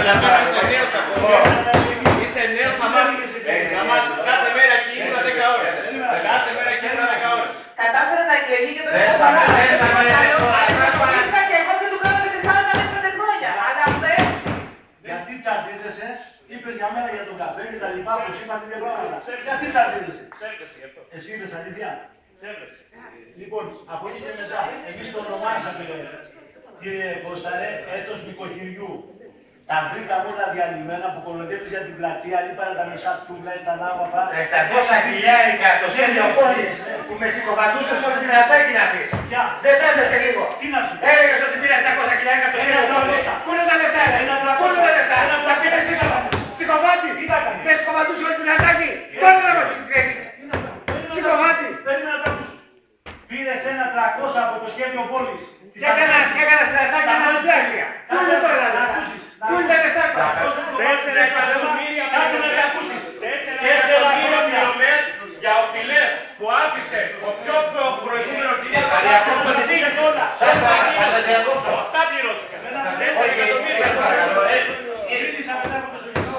Είσαι νέος Σαμάτης. Κάθε μέρα εκεί ήμουν 10 ώρες. Κάθε μέρα εκεί ήμουν 10 ώρες. Κατάφερε να εκλεγεί και το Ασχολήθηκα και εγώ και του κάνω και τη χάρη να είναι 5 χρόνια. Αλλά αυτές... Γιατί τσαντίζεσαι, είπες για μένα για τον καφέ και τα λοιπά που είπα τέτοια πράγματα. Γιατί τσαντίζεσαι. Εσύ είπες αλήθεια. Λοιπόν, από εκεί και μετά, εμείς το ονομάσαμε, κύριε Κώσταρε, έτος νοικοκυριού. Τα βρήκαμε όλα διαλυμένα που κολοδεύεις για την πλατεία, λείπανε τα μισά τούβλα, ήταν άβαφα. 700.000 το σχέδιο πόλης που με συκοφαντούσες όλη την Αττική να πεις. Ποια? Δεν τρέπεσαι λίγο. Τι να σου πω. Έλεγες ότι πήρε 700.000 το σχέδιο πόλης. Πού είναι τα λεφτά, πού είναι τα λεφτά. Τα πήρες πίσω. Συκοφάτη. Τι τα έκανε. Με συκοφαντούσε όλη την Αττική. Τώρα να μας πεις. Συκοφάτη. Θέλουμε να τα ακούσεις. Πήρες ένα 300 από το σχέδιο πόλης. Και έκανα στην Αττική ένα αντζάσια. Πού είναι τώρα να ακούσεις. Πού είναι τα λεφτά. 4 εκατομμύρια Κάτσε να τα ακούσεις. 4 εκατομμύρια πληρωμές για οφειλές που άφησε ο πιο προηγούμενος διακόψω. Θα διακόψω. Αυτά πληρώθηκαν. 4 εκατομμύρια. Μίλησα μετά από το σωγητό.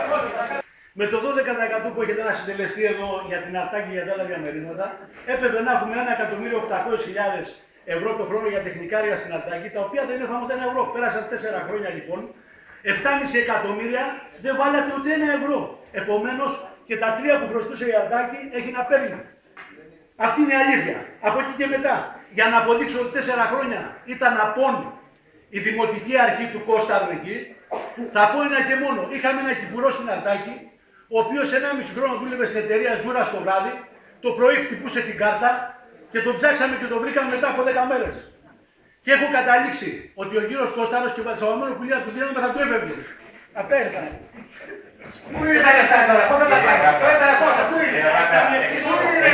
Με το 12% που έχετε να συντελεστεί εδώ για την Αρτάκη και για τα άλλα διαμερίσματα, έπρεπε να έχουμε 1.800.000 ευρώ το χρόνο για τεχνικάρια στην Αρτάκη, τα οποία δεν είχαμε ούτε 1 ευρώ. Πέρασαν 4 χρόνια λοιπόν. 7,5 εκατομμύρια δεν βάλατε ούτε 1 ευρώ. Επομένως και τα 3 που χρωστούσε η Αρτάκη έχει να παίρνει. Αυτή είναι η αλήθεια. Από εκεί και μετά, για να αποδείξω ότι 4 χρόνια ήταν απόν η δημοτική αρχή του Κώσταρου εκεί, θα πω ένα και μόνο. Είχαμε ένα κυπουρό στην Αρτάκη, ο οποίος 1,5 χρόνο δούλευε στην εταιρεία Ζούρα το βράδυ, το πρωί χτυπούσε την κάρτα και τον ψάξαμε και τον βρήκαμε μετά από 10 μέρες. Και έχω καταλήξει ότι ο κύριος Κώσταρος και ο πατσαβαμένο πουλιά του δίναμε θα του έφευγε. Αυτά ήταν.